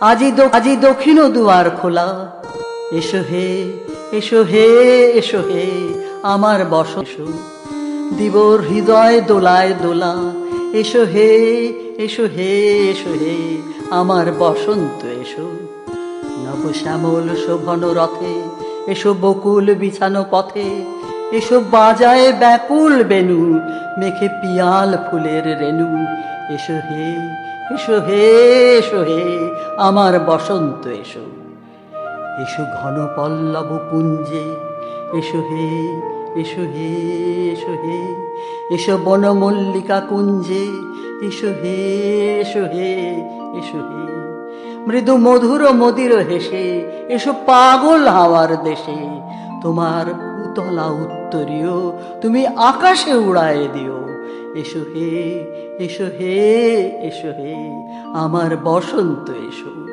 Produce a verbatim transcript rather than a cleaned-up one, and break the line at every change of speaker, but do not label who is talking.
আজি আজি দক্ষিণ দুয়ার খোলা, এসো হে এসো হে এসো হে আমার বসন্ত। দিবর হৃদয় দোলায় দোলা, এসো হে এসো হে এসো হে আমার বসন্ত এসো। নব শ্যামল শোভন রথে, এসো বকুল বিছানো পথে, এসো বাজায় ব্যাকুল বেনু, মেখে পিয়াল ফুলের রেণু। এসো হে এসো হে এসো হে আমার বসন্ত এসো। এসো ঘন পল্লব পুঞ্জে, এসো হে এসো হে এসো হে এসো বনমল্লিকা কুঞ্জে, এসো হে এসো হে এসো হে মৃদু মধুর মদির হেসে, এসো পাগল হাওয়ার দেশে। তোমার উতলা উত্তরীয় তুমি আকাশে উড়ায় দিও। এসো হে এসো হে এসো হে আমার বসন্ত এসো।